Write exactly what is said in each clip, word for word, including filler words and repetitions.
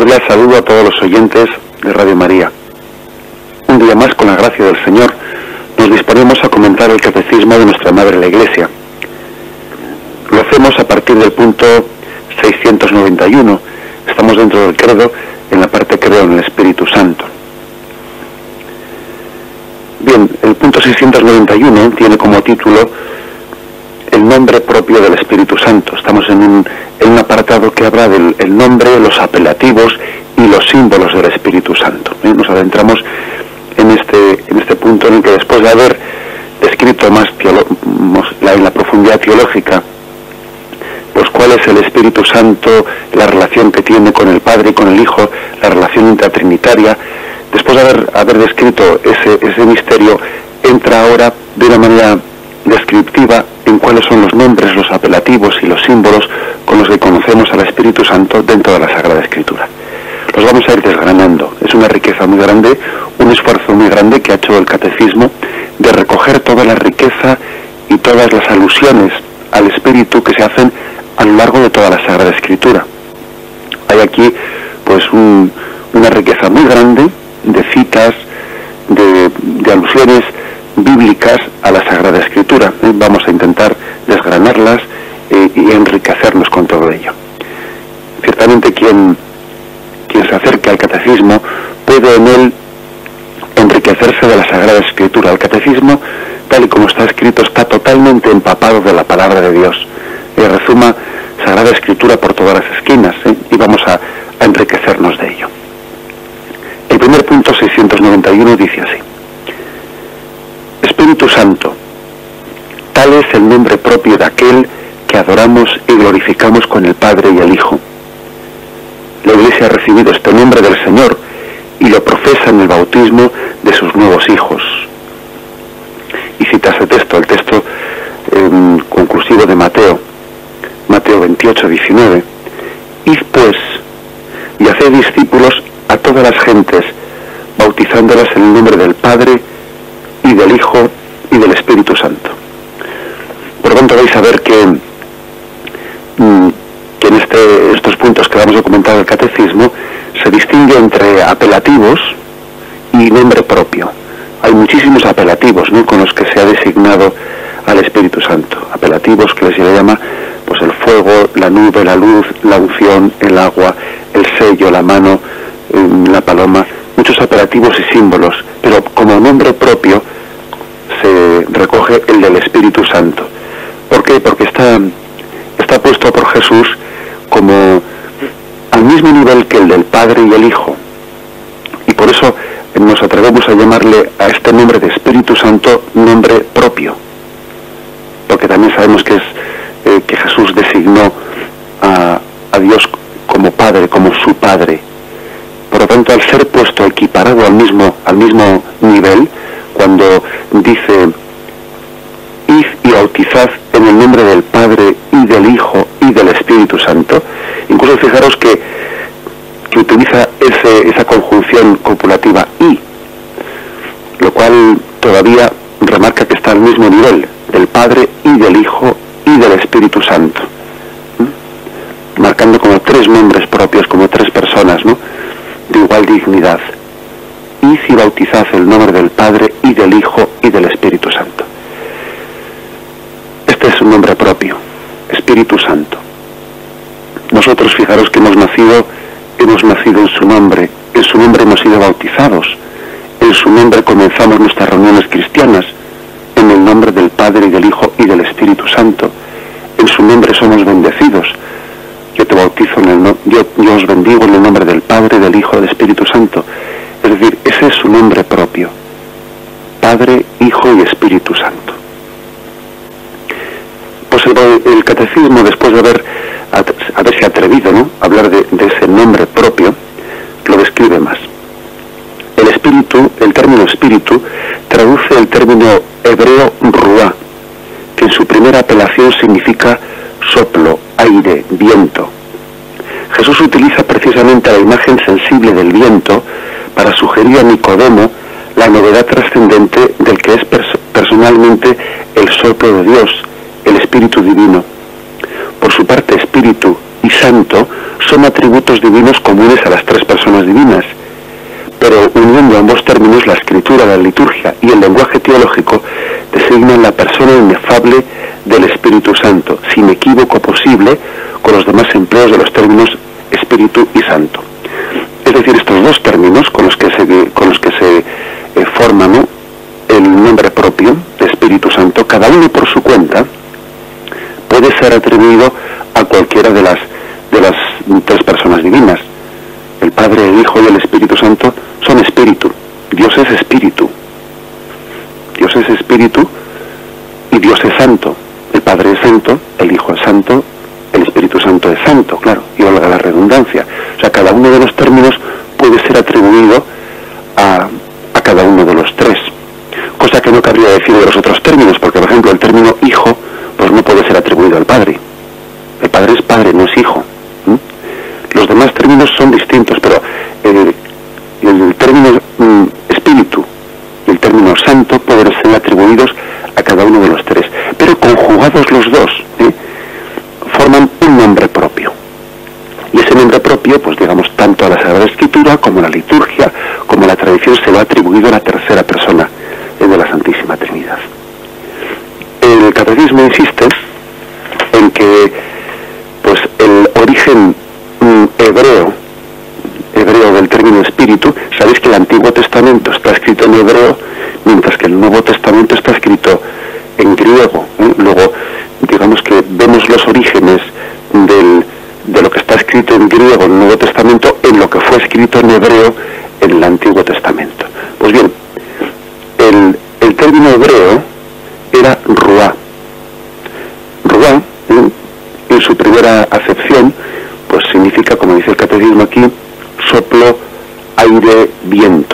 cordial saludo a todos los oyentes de Radio María. Un día más, con la gracia del Señor, nos disponemos a comentar el Catecismo de nuestra Madre la Iglesia. Lo hacemos a partir del punto seiscientos noventa y uno. Estamos dentro del credo, en la parte creo en el Espíritu Santo. Bien, el punto seiscientos noventa y uno tiene como título el nombre propio del Espíritu Santo. Estamos en un, en un apartado que habla del el nombre, los apelativos y los símbolos del Espíritu Santo. ¿Eh? Nos adentramos en este, en este punto en el que, después de haber descrito más teolo, la, en la profundidad teológica, pues cuál es el Espíritu Santo, la relación que tiene con el Padre y con el Hijo, la relación intratrinitaria, después de haber, haber descrito ese, ese misterio, entra ahora de una manera descriptiva en cuáles son los nombres, los apelativos y los símbolos con los que conocemos al Espíritu Santo dentro de la Sagrada Escritura. Los vamos a ir desgranando. Es una riqueza muy grande, un esfuerzo muy grande que ha hecho el Catecismo de recoger toda la riqueza y todas las alusiones al Espíritu que se hacen a lo largo de toda la Sagrada Escritura. Hay aquí pues un, una riqueza muy grande de citas, de, de alusiones bíblicas a la Sagrada Escritura. ¿eh? Vamos a intentar desgranarlas eh, y enriquecernos con todo ello. Ciertamente quien, quien se acerque al Catecismo puede en él enriquecerse de la Sagrada Escritura. El Catecismo, tal y como está escrito, está totalmente empapado de la palabra de Dios. Eh, rezuma Sagrada Escritura por todas las esquinas, ¿eh? y vamos a, a enriquecernos de ello. El primer punto, seiscientos noventa y uno, dice así: Espíritu Santo, tal es el nombre propio de aquel que adoramos y glorificamos con el Padre y el Hijo. La Iglesia ha recibido este nombre del Señor y lo profesa en el bautismo de sus nuevos hijos. Y cita ese texto, el texto eh, conclusivo de Mateo, Mateo veintiocho, diecinueve. Id pues, y haced discípulos a todas las gentes, bautizándolas en el nombre del Padre, y del Hijo, y del Espíritu Santo. Por lo tanto, vais a ver que, mmm, que en este, estos puntos que vamos a comentar del Catecismo, se distingue entre apelativos y nombre propio. Hay muchísimos apelativos, ¿no?, con los que se ha designado al Espíritu Santo. Apelativos que se le llama pues el fuego, la nube, la luz, la unción, el agua, el sello, la mano, la paloma, muchos apelativos y símbolos, pero como nombre propio se recoge el del Espíritu Santo. ¿Por qué? Porque está, está puesto por Jesús como al mismo nivel que el del Padre y el Hijo, y por eso nos atrevemos a llamarle a este nombre de Espíritu Santo nombre propio, porque también sabemos que es eh, que Jesús designó a, a Dios como Padre, como su Padre. Por lo tanto, al ser puesto equiparado al mismo, al mismo nivel, cuando dice: id y bautizad en el nombre del Padre y del Hijo y del Espíritu Santo, incluso fijaros que, que utiliza ese, esa conjunción copulativa y, lo cual todavía remarca que está al mismo nivel del Padre y del Hijo y del Espíritu Santo, ¿Mm? marcando como tres nombres propios, como tres personas, ¿no?, de igual dignidad. Id y bautizad el nombre del Padre y del Hijo y del Espíritu Santo. Este es un nombre propio, Espíritu Santo. Nosotros, fijaros que hemos nacido, hemos nacido en su nombre, en su nombre hemos sido bautizados, en su nombre comenzamos nuestras reuniones cristianas, en el nombre del Padre y del Hijo y del Espíritu Santo. En su nombre somos bendecidos. Yo te bautizo en el no, yo, yo os bendigo en el nombre del Padre, del Hijo y del Espíritu Santo. Es decir, ese es su nombre propio: Padre, Hijo y Espíritu Santo. Pues el, el Catecismo, después de haber haberse atrevido, ¿no?, a hablar de, de ese nombre propio, lo describe más. El espíritu, el término espíritu, traduce el término hebreo ruá, que en su primera apelación significa soplo, aire, viento. Jesús utiliza precisamente la imagen sensible del viento para sugerir a Nicodemo la novedad trascendente del que es pers- personalmente el soplo de Dios, el Espíritu Divino. Por su parte, Espíritu y Santo son atributos divinos comunes a las tres personas divinas, pero uniendo ambos términos, la escritura, la liturgia y el lenguaje teológico designan la persona inefable del Espíritu Santo, sin equívoco posible con los demás empleos de los términos Espíritu y Santo. Es decir, estos dos términos con los que se, con los que se eh, forman, ¿no?, el nombre propio de Espíritu Santo, cada uno por su cuenta, puede ser atribuido a cualquiera de las, de las tres personas divinas. El Padre, el Hijo y el Espíritu Santo son espíritu. Dios es espíritu. Dios es espíritu y Dios es santo. El Padre es santo, el Hijo es santo, el Espíritu Santo es santo, claro, y valga la redundancia. O sea, cada uno de los términos puede ser atribuido a, a cada uno de los tres. Cosa que no cabría decir de los otros términos, porque por ejemplo el término hijo, pues no puede ser atribuido al Padre. El Padre es Padre, no es Hijo. ¿Mm? Los demás términos son distintos, pero el, el término mm, espíritu y el término santo pueden ser atribuidos a cada uno de los tres. Pero conjugados los dos, ¿eh?, forman un nombre propio. Y ese nombre propio, pues digamos, tanto a la Sagrada Escritura como a la liturgia, como a la tradición, se lo ha atribuido a la tercera persona de la Santísima Trinidad. El catecismo insiste en que pues el origen mm, hebreo hebreo del término espíritu, sabéis que el Antiguo Testamento está escrito en hebreo, mientras que el Nuevo Testamento está escrito en griego, ¿eh? Luego, digamos que vemos los orígenes del, de lo que está escrito en griego en el Nuevo Testamento en lo que fue escrito en hebreo en el Antiguo Testamento. Pues bien, el, el término hebreo era ruá. Ruá, ¿eh?, en su primera acepción, pues significa, como dice el catecismo aquí, soplo, aire, viento.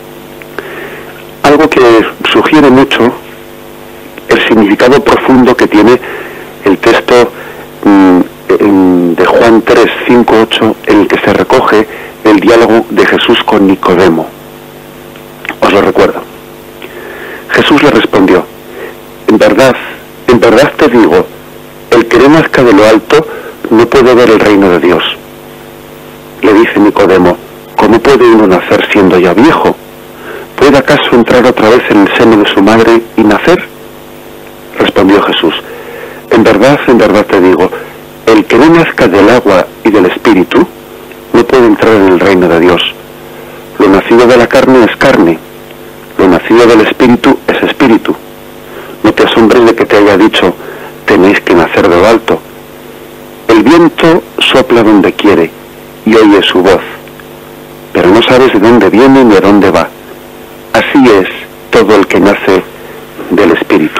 Algo que sugiere mucho el significado profundo que tiene el texto mmm, en, de Juan tres, cinco, ocho, en el que se recoge el diálogo de Jesús con Nicodemo. Os lo recuerdo. Jesús le respondió: en verdad, en verdad te digo, el que no nazca de lo alto no puede ver el reino de Dios. Le dice Nicodemo: ¿cómo puede uno nacer siendo ya viejo? ¿Puede acaso entrar otra vez en el seno de su madre y nacer? Respondió Jesús: en verdad, en verdad te digo, el que no nazca del agua y del espíritu no puede entrar en el reino de Dios. Lo nacido de la carne es carne, lo nacido del espíritu es espíritu. No te asombres de que te haya dicho: tenéis que nacer de lo alto. El viento sopla donde quiere y oye su voz, pero no sabes de dónde viene ni a dónde va. Así es todo el que nace del espíritu.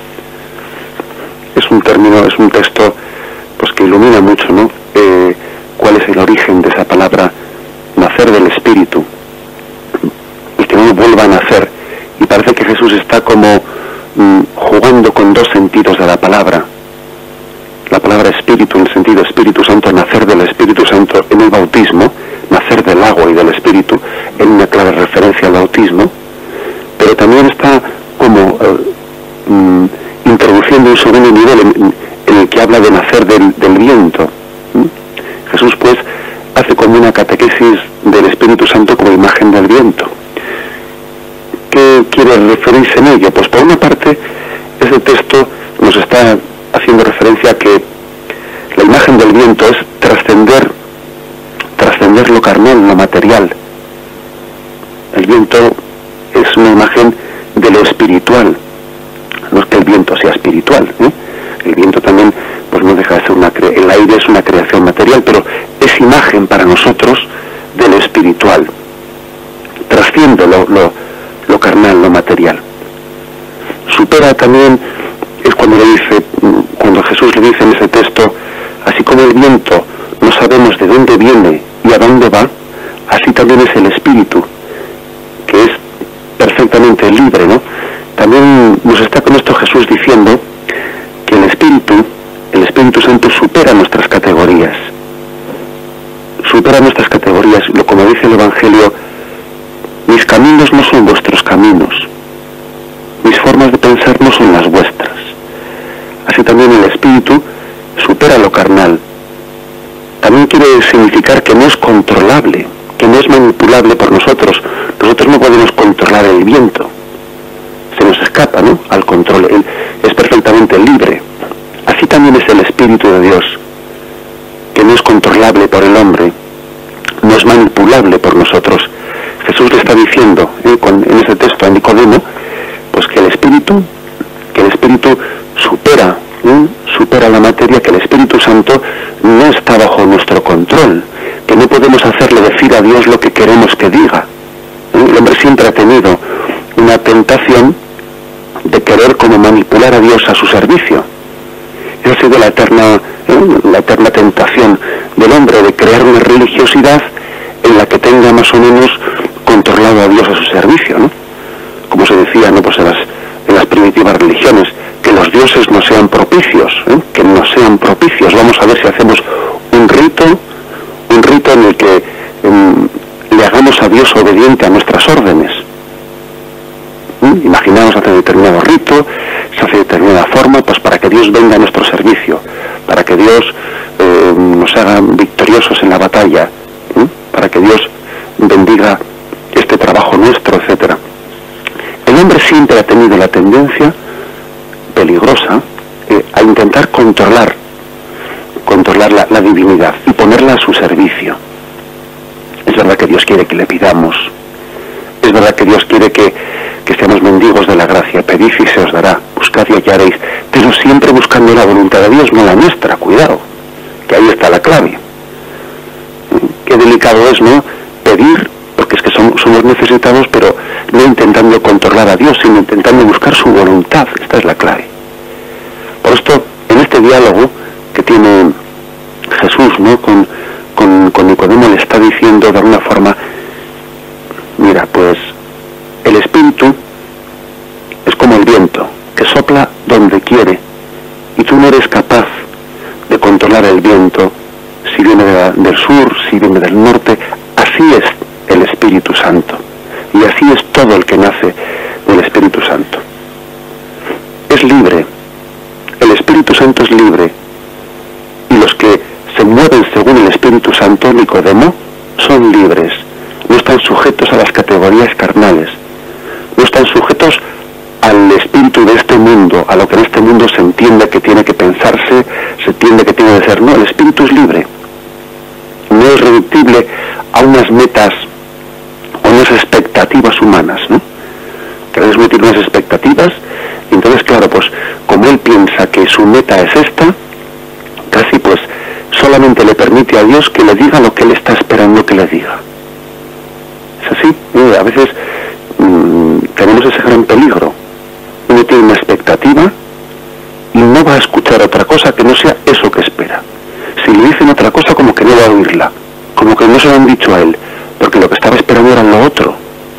Es un término, es un texto pues que ilumina mucho, ¿no? Eh, cuál es el origen de esa palabra nacer del espíritu, el que no vuelva a nacer. Y parece que Jesús está como mm, jugando con dos sentidos de la palabra. La palabra espíritu, en el sentido Espíritu Santo, nacer del Espíritu Santo en el bautismo, nacer del agua y del espíritu, en una clara referencia al bautismo, pero también está como uh, um, introduciendo un segundo nivel en, en el que habla de nacer del, del viento. ¿Mm? Jesús pues hace como una catequesis del Espíritu Santo como imagen del viento. ¿Qué quiere referirse en ello? Pues por una parte, ese texto nos está haciendo referencia a que la imagen del viento es trascender, trascender lo carnal, lo material. El viento es una imagen de lo espiritual. No es que el viento sea espiritual, ¿eh? El viento también, pues no deja de ser una cre- el aire es una creación material, pero es imagen para nosotros de lo espiritual. Trasciende lo, lo, lo carnal, lo material. Supera también, es cuando le dice, cuando Jesús le dice en ese texto: así como el viento no sabemos de dónde viene y a dónde va, así también es el espíritu, que es perfectamente libre, ¿no? También nos está con esto Jesús diciendo que el espíritu, el Espíritu Santo supera nuestras categorías, supera nuestras categorías, lo como dice el Evangelio: mis caminos no son vuestros caminos, mis formas de pensar no son las vuestras. Así también el espíritu supera lo carnal. También quiere indicar que no es controlable, que no es manipulable por nosotros. Nosotros no podemos controlar el viento, se nos escapa, ¿no?, al control. Él es perfectamente libre. Así también es el Espíritu de Dios, que no es controlable por el hombre, no es manipulable por nosotros. Jesús le está diciendo ¿eh? con, en ese texto a Nicodemo, pues que el Espíritu, que el Espíritu supera, ¿eh? supera la materia, que el Espíritu Santo no está bajo nuestro control, que no podemos hacerle decir a Dios lo que queremos que diga. ¿eh? El hombre siempre ha tenido una tentación de querer como manipular a Dios a su servicio. Esa ha sido la eterna, ¿eh? la eterna tentación del hombre, de crear una religiosidad en la que tenga más o menos controlado a Dios a su servicio, ¿no? Como se decía, ¿no?, pues en las, en las primitivas religiones, que los dioses no sean propicios, ¿eh? que no sean propicios. Vamos a ver si hacemos un rito, un rito en el que eh, le hagamos a Dios obediente a nuestras órdenes. ¿Eh? Imaginamos hacer determinado rito, se hace de determinada forma, pues para que Dios venga a nuestro servicio, para que Dios eh, nos haga victoriosos en la batalla, ¿eh? para que Dios bendiga este trabajo nuestro, etcétera. El hombre siempre ha tenido la tendencia peligrosa eh, a intentar controlar, controlar la, la divinidad y ponerla a su servicio. Es verdad que Dios quiere que le pidamos, es verdad que Dios quiere que, que seamos mendigos de la gracia. Pedid y se os dará, buscad y hallaréis, pero siempre buscando la voluntad de Dios, no la nuestra. Cuidado, que ahí está la clave. Qué delicado es, ¿no?, pedir, porque es que somos, somos necesitados, pero no intentando controlar a Dios, sino intentando buscar su voluntad. Esta es la clave. Por esto, en este diálogo que tiene Jesús, ¿no?, con, con, con Nicodemo, le está diciendo de alguna forma, mira, pues el Espíritu es como el viento, que sopla donde quiere, y tú no eres capaz de controlar el viento, si viene de la, del sur, si viene del norte. Así es el Espíritu Santo, y así es todo el que nace del Espíritu Santo. Es libre, el Espíritu Santo es libre, y los que se mueven según el Espíritu Santo, Nicodemo, son libres, no están sujetos a las categorías carnales, no están sujetos al espíritu de este mundo, a lo que en este mundo se entiende que tiene que pensarse, se entiende que tiene que ser. No, el espíritu es libre, no es reductible a unas metas o unas expectativas humanas, ¿no? Que es tiene unas expectativas, y entonces, claro, pues como él piensa que su meta es esta, casi pues solamente le permite a Dios que le diga lo que él está esperando que le diga. Es así, ¿no? A veces mmm, tenemos ese gran peligro. Uno tiene una expectativa y no va a escuchar otra cosa que no sea eso que espera. Si le dicen otra cosa, como que no va a oírla, como que no se lo han dicho a él, porque lo que estaba esperando era lo otro.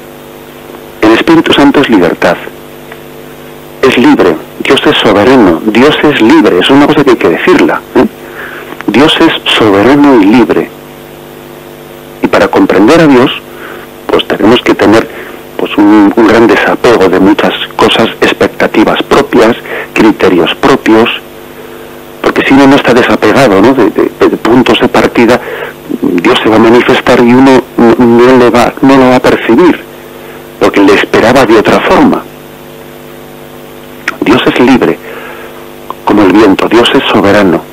El Espíritu Santo es libertad, es libre. Dios es soberano, Dios es libre. Es una cosa que hay que decirla, ¿eh? Dios es soberano y libre, y para comprender a Dios pues tenemos que tener pues un, un gran desapego de muchas cosas, expectativas propias, criterios propios, porque si uno no está desapegado, ¿no?, de, de, de puntos de partida, Dios se va a manifestar y uno no, no, le va, no lo va a percibir, porque le esperaba de otra forma. Dios es libre, como el viento. Dios es soberano.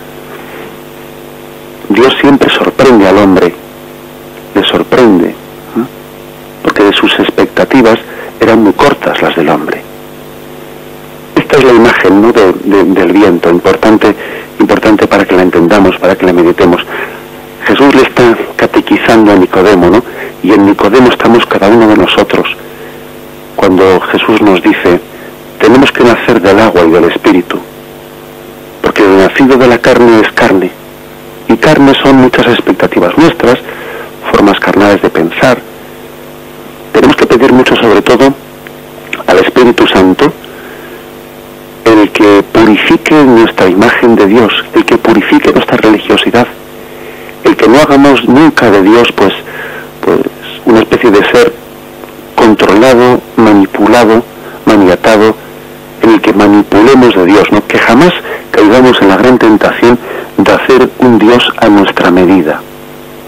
Dios siempre sorprende al hombre, le sorprende, ¿eh? porque de sus expectativas eran muy cortas las del hombre. Esta es la imagen, ¿no?, de, de, del viento, importante, importante para que la entendamos, para que la meditemos. Jesús le está catequizando a Nicodemo, ¿no?, y en Nicodemo estamos cada uno de nosotros. Cuando Jesús nos dice, tenemos que nacer del agua y del Espíritu, porque el nacido de la carne es carne, y carne son muchas expectativas nuestras, formas carnales de pensar. Tenemos que pedir mucho, sobre todo, al Espíritu Santo, el que purifique nuestra imagen de Dios, el que purifique nuestra religiosidad, el que no hagamos nunca de Dios pues, pues una especie de ser controlado, manipulado, maniatado, en el que manipulemos de Dios, ¿no? Que jamás caigamos en la gran tentación de hacer un Dios a nuestra medida.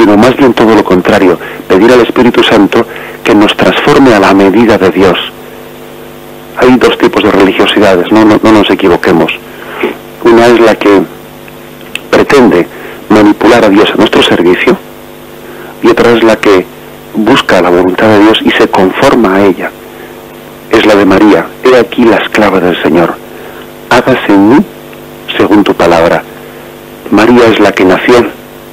sino más bien todo lo contrario, pedir al Espíritu Santo que nos transforme a la medida de Dios. Hay dos tipos de religiosidades, no, no, no nos equivoquemos. Una es la que pretende manipular a Dios a nuestro servicio, y otra es la que busca la voluntad de Dios y se conforma a ella. Es la de María: he aquí la esclava del Señor, hágase en mí según tu palabra. María es la que nació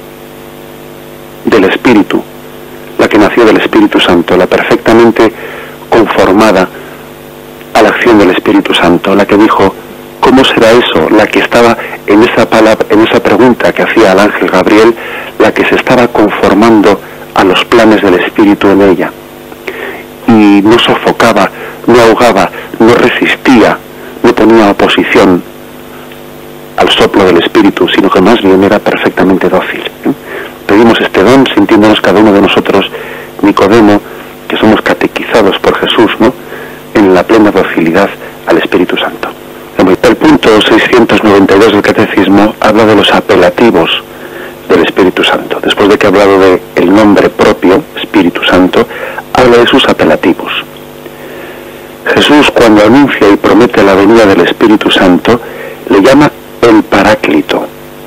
del Espíritu, la que nació del Espíritu Santo, la perfectamente conformada a la acción del Espíritu Santo, la que dijo: ¿cómo será eso? La que estaba en esa palabra, en esa pregunta que hacía al ángel Gabriel, la que se estaba conformando a los planes del Espíritu en ella, y no sofocaba, no ahogaba, no resistía, no ponía oposición al soplo del Espíritu, sino que más bien era perfectamente dócil. ¿eh? Pedimos este don sintiéndonos cada uno de nosotros Nicodemo, que somos catequizados por Jesús, ¿no?, en la plena docilidad al Espíritu Santo. El punto seiscientos noventa y dos del Catecismo habla de los apelativos del Espíritu Santo. Después de que ha hablado de el nombre propio, Espíritu Santo, habla de sus apelativos. Jesús, cuando anuncia y promete la venida del Espíritu Santo, le llama el Paráclito.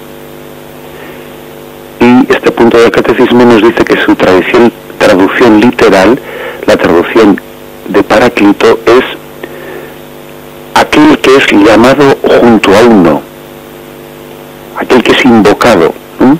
Y este punto del Catecismo nos dice que su tradición, traducción literal, la traducción de Paráclito, es aquel que es llamado junto a uno, aquel que es invocado ¿eh?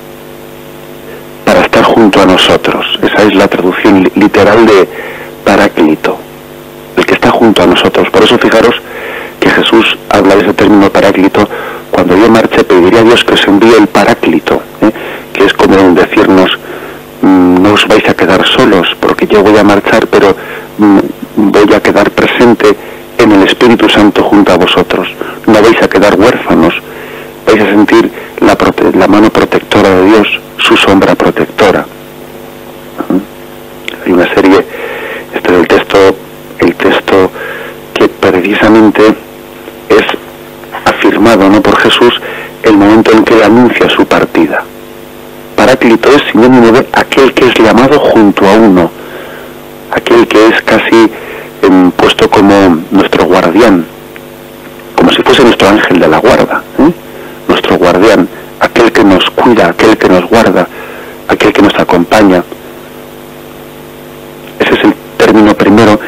para estar junto a nosotros. Esa es la traducción literal de Paráclito, el que está junto a nosotros. Por eso fijaros que Jesús habla de ese término Paráclito: cuando yo marche pediré a Dios que os envíe el Paráclito, ¿eh? que es como decirnos: mmm, no os vais a quedar solos, porque yo voy a marchar, pero mmm, voy a quedar presente en el Espíritu Santo junto a vosotros. No vais a quedar huérfanos, vais a sentir la, prote la mano protectora de Dios, su sombra protectora. ¿Mm? Hay una serie, este del texto, el texto que precisamente es afirmado no por Jesús el momento en que anuncia su partida. Paráclito es sinónimo de aquel que es llamado junto a uno, aquel que es casi eh, puesto como nuestro guardián, como si fuese nuestro ángel de la guarda, ¿eh? nuestro guardián, aquel que nos cuida, aquel que nos guarda, aquel que nos acompaña. Ese es el término primero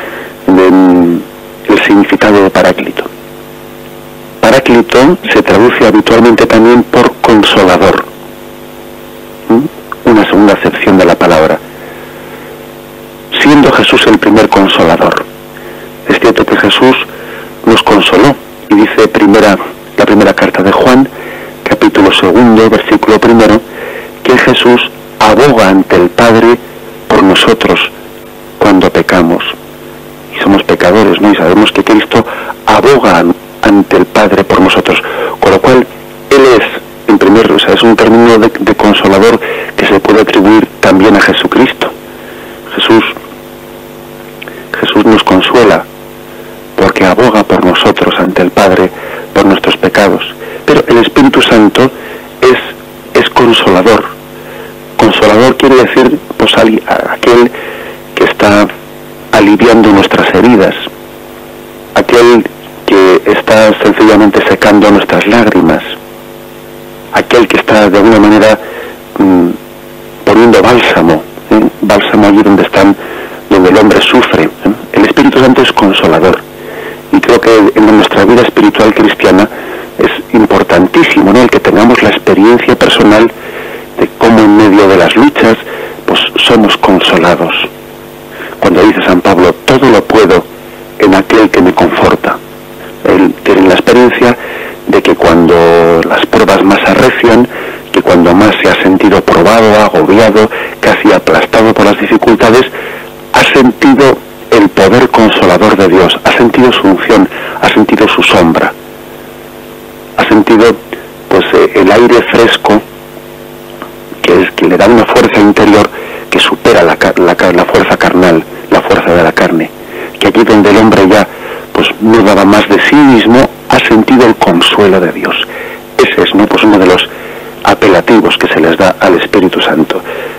del significado de Paráclito. Paráclito se traduce habitualmente también por consolador, ¿Mm? una segunda acepción de la palabra, siendo Jesús el primer consolador. Es cierto que Jesús nos consoló, y dice primera, la primera carta de Juan, capítulo segundo, versículo primero, que Jesús aboga ante el Padre por nosotros cuando pecamos. Y somos pecadores, ¿no? Y sabemos que Cristo aboga ante el Padre por nosotros, con lo cual Él es, en primer lugar, o sea, es un término de, de consolador que se puede atribuir también a Jesucristo. Jesús, Jesús nos consuela porque aboga por nosotros ante el Padre por nuestros pecados. Pero el Espíritu Santo es, es consolador. Consolador quiere decir, pues, aquel que está aliviando nuestras heridas, aquel que está sencillamente secando nuestras lágrimas, aquel que está de alguna manera mmm, poniendo bálsamo, ¿eh? bálsamo allí donde están, donde el hombre sufre. ¿eh? El Espíritu Santo es consolador, y creo que en nuestra vida espiritual cristiana es importantísimo, ¿no?, el que tengamos la experiencia personal de cómo en medio de las luchas pues somos consolados. Cuando dice San Pablo: todo lo puedo en aquel que me conforta. Él tiene la experiencia de que cuando las pruebas más arrecian, que cuando más se ha sentido probado, agobiado, casi aplastado por las dificultades, ha sentido el poder consolador de Dios, ha sentido su unción, ha sentido su sombra, ha sentido pues eh, el aire fresco que es que le da una fuerza interior que supera la, la, la fuerza carnal, la fuerza de la carne, que aquí donde el hombre ya pues no daba más de sí mismo, ha sentido el consuelo de Dios. Ese es, ¿no?, pues uno de los apelativos que se les da al Espíritu Santo.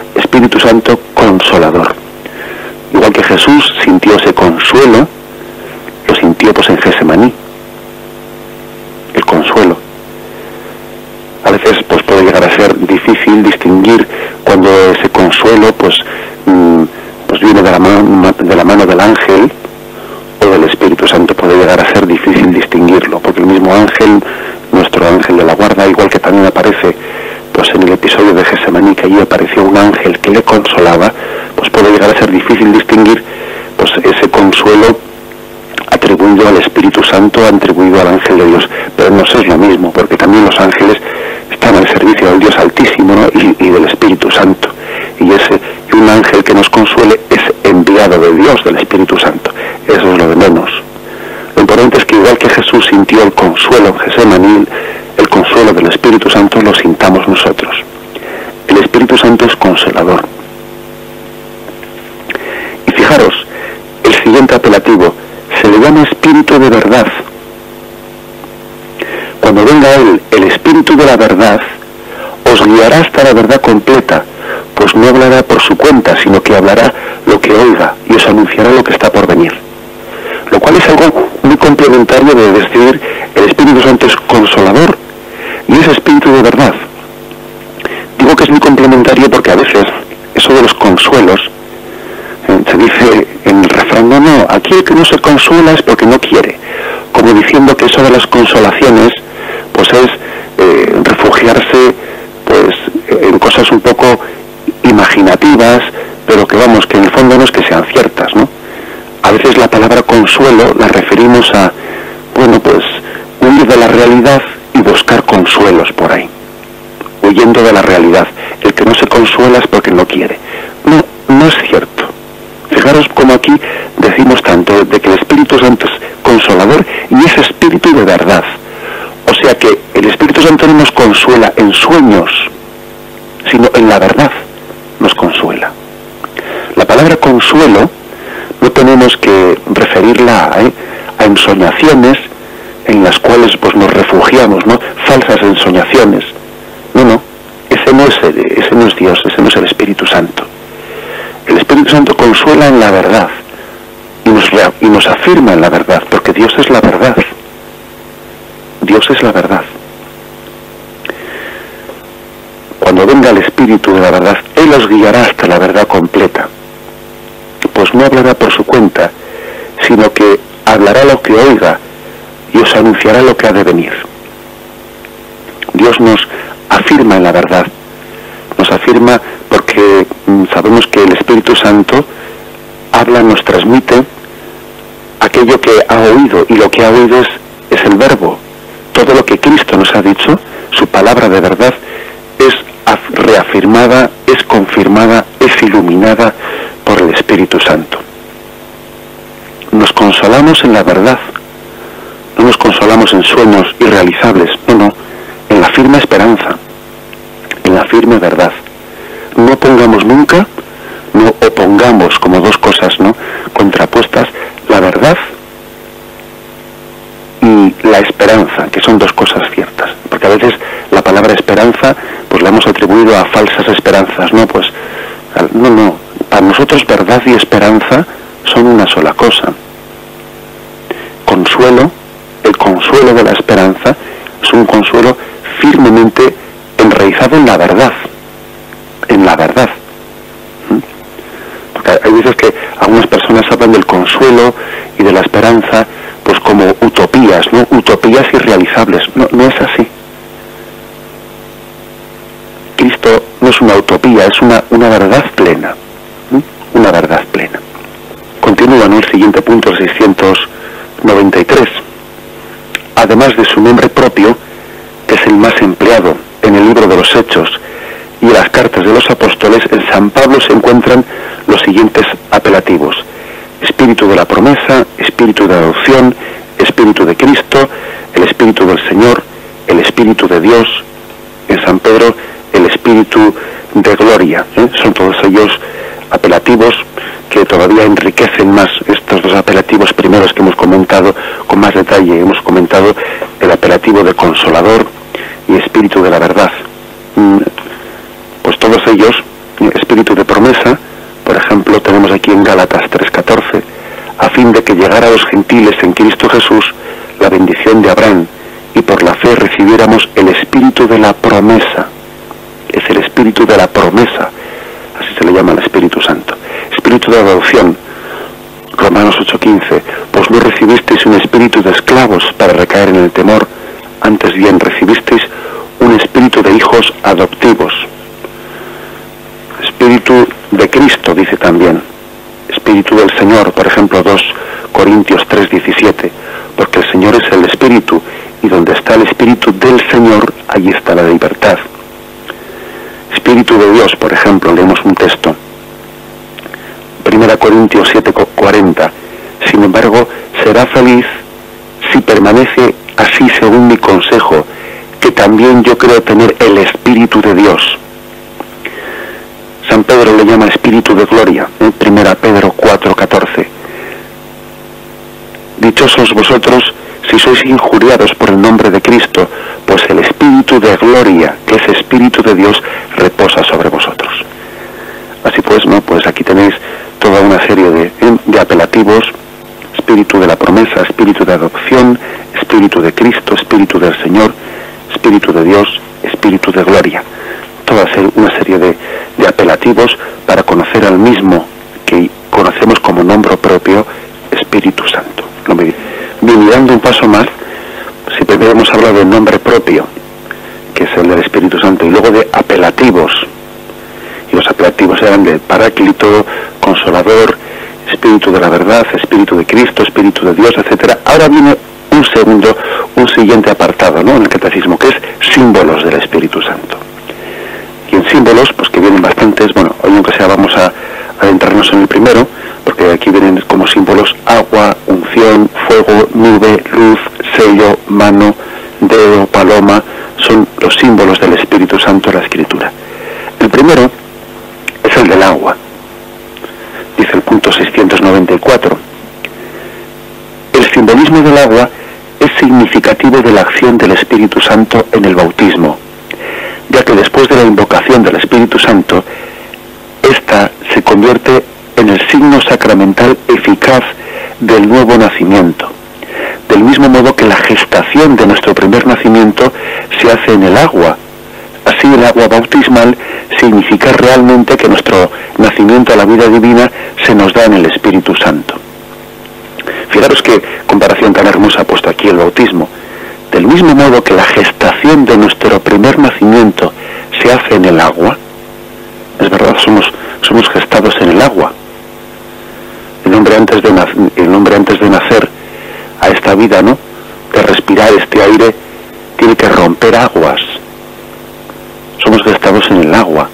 distinguir cuando ese consuelo pues, mmm, pues viene de la, mano, de la mano del ángel o del Espíritu Santo. Puede llegar a ser difícil distinguirlo, porque el mismo ángel, nuestro ángel de la guarda, igual que también aparece pues en el episodio de Getsemaní, que allí apareció un ángel que le consolaba, pues puede llegar a ser difícil distinguir pues ese consuelo atribuido al Espíritu Santo, atribuido al ángel de Dios. Pero no es lo mismo, porque también los ángeles están al servicio del Dios Altísimo, ¿no? y, y del Espíritu Santo. Y ese y un ángel que nos consuele es enviado de Dios, del Espíritu Santo. Eso es lo de menos. Lo importante es que igual que Jesús sintió el consuelo en Getsemaní, el consuelo del Espíritu Santo lo sintamos nosotros. El Espíritu Santo es consolador. Y fijaros, el siguiente apelativo se le llama Espíritu de verdad. Cuando venga Él, el Espíritu de la verdad, os guiará hasta la verdad completa, pues no hablará por su cuenta, sino que hablará lo que oiga y os anunciará lo que está por venir. Lo cual es algo muy complementario de decir el Espíritu Santo es consolador y es Espíritu de verdad. Digo que es muy complementario porque a veces eso de los consuelos, eh, se dice en el refrán, no, no, aquí el que no se consuela es porque no quiere, como diciendo que eso de las consolaciones pues es eh, refugiarse pues en cosas un poco imaginativas, pero que vamos, que en el fondo no es que sean ciertas, ¿no? A veces la palabra consuelo la referimos a, bueno, pues huir de la realidad y buscar consuelos por ahí, huyendo de la realidad. El que no se consuela es porque no quiere. No, no es cierto. Fijaros cómo aquí decimos tanto de que el Espíritu Santo es consolador y es Espíritu de verdad. O sea que el Espíritu Santo no nos consuela en sueños, sino en la verdad nos consuela. La palabra consuelo no tenemos que referirla a, ¿eh? a ensoñaciones en las cuales pues nos refugiamos, ¿no? Falsas ensoñaciones. No, no, ese no es, ese no es Dios, ese no es el Espíritu Santo. El Espíritu Santo consuela en la verdad y nos, y nos afirma en la verdad, porque Dios es la verdad. Dios es la verdad. Cuando venga el Espíritu de la verdad, Él os guiará hasta la verdad completa, pues no hablará por su cuenta, sino que hablará lo que oiga y os anunciará lo que ha de venir. Dios nos afirma en la verdad, nos afirma porque sabemos que el Espíritu Santo habla, nos transmite aquello que ha oído, y lo que ha oído es, es el verbo. Todo lo que Cristo nos ha dicho, su palabra de verdad, es reafirmada, es confirmada, es iluminada por el Espíritu Santo. Nos consolamos en la verdad, no nos consolamos en sueños irrealizables, no, no, en la firme esperanza, en la firme verdad. No pongamos nunca, no opongamos como dos cosas, ¿no?, contrapuestas, la verdad y la esperanza, que son dos cosas ciertas, porque a veces la palabra esperanza pues la hemos atribuido a falsas esperanzas, no, pues no, no, para nosotros verdad y esperanza son una sola cosa. Consuelo, el consuelo de la esperanza es un consuelo firmemente enraizado en la verdad, en la verdad. ¿Mm? Porque hay veces que algunas personas hablan del consuelo y de la esperanza pues como utopías, ¿no? Utopías irrealizables. No, no es así. Cristo no es una utopía, es una, una verdad plena. ¿Mm? Una verdad plena. Continúa en el siguiente punto, seiscientos noventa y tres. Además de su nombre propio, que es el más empleado en el libro de los Hechos y en las cartas de los apóstoles, en San Pablo se encuentran los siguientes apelativos: Espíritu de la promesa, Espíritu de adopción, Espíritu de Cristo, el Espíritu del Señor, el Espíritu de Dios. En San Pedro, el Espíritu de gloria. ¿eh? Son todos ellos apelativos que todavía enriquecen más estos dos apelativos primeros que hemos comentado con más detalle. Hemos comentado el apelativo de consolador y Espíritu de la verdad. Pues todos ellos, Espíritu de promesa, por ejemplo, tenemos aquí en Gálatas tres catorce, a fin de que llegara a los gentiles en Cristo Jesús la bendición de Abraham, y por la fe recibiéramos el Espíritu de la promesa. Es el Espíritu espíritu de la promesa, así se le llama al Espíritu Santo. Espíritu de adopción, Romanos ocho quince, pues no recibisteis un espíritu de esclavos para recaer en el temor, antes bien recibisteis un espíritu de hijos adoptivos. Espíritu de Cristo, dice también. Espíritu del Señor, por ejemplo, dos Corintios tres diecisiete, porque el Señor es el Espíritu, y donde está el Espíritu del Señor, allí está la libertad. Espíritu de Dios, por ejemplo, leemos un texto, primera Corintios siete cuarenta, sin embargo, será feliz si permanece así según mi consejo, que también yo creo tener el Espíritu de Dios. San Pedro le llama Espíritu de Gloria, ¿eh? primera Pedro cuatro catorce. Dichosos vosotros si sois injuriados por el nombre de Cristo, pues el Espíritu de Gloria, que es Espíritu de Dios, reposa sobre vosotros. Así pues, ¿no? Pues aquí tenéis toda una serie de, ¿eh? de apelativos: Espíritu de la promesa, Espíritu de adopción, Espíritu de Cristo, Espíritu del Señor, Espíritu de Dios, Espíritu de Gloria. Toda una serie de, de apelativos para conocer al mismo que conocemos como nombre propio, Espíritu Santo. Bien, dando un paso más, si primero hemos hablado del nombre propio, que es el del Espíritu Santo, y luego de apelativos, y los apelativos eran de Paráclito, Consolador, Espíritu de la verdad, Espíritu de Cristo, Espíritu de Dios, etcétera. Ahora viene un segundo, un siguiente apartado, ¿no?, en el catecismo, que es símbolos del Espíritu Santo. Y en símbolos, pues que vienen bastantes, bueno, hoy aunque sea vamos a adentrarnos en el primero, porque aquí vienen como símbolos agua, unción, fuego, nube, luz, sello, mano, dedo, paloma. Son los símbolos del Espíritu Santo en la Escritura. El primero es el del agua. Dice el punto seiscientos noventa y cuatro. El simbolismo del agua es significativo de la acción del Espíritu Santo en el bautismo, ya que después de la invocación del Espíritu Santo, ésta se convierte en el signo sacramental eficaz del nuevo nacimiento, del mismo modo que la gestación de nuestro primer nacimiento se hace en el agua. Así, el agua bautismal significa realmente que nuestro nacimiento a la vida divina se nos da en el Espíritu Santo. Fijaros qué comparación tan hermosa ha puesto aquí el bautismo. Del mismo modo que la gestación de nuestro primer nacimiento se hace en el agua, es verdad, somos, somos gestados en el agua. El hombre antes de nacer, el hombre antes de nacer a esta vida, ¿no?, de respirar este aire, tiene que romper aguas. Somos gestados en el agua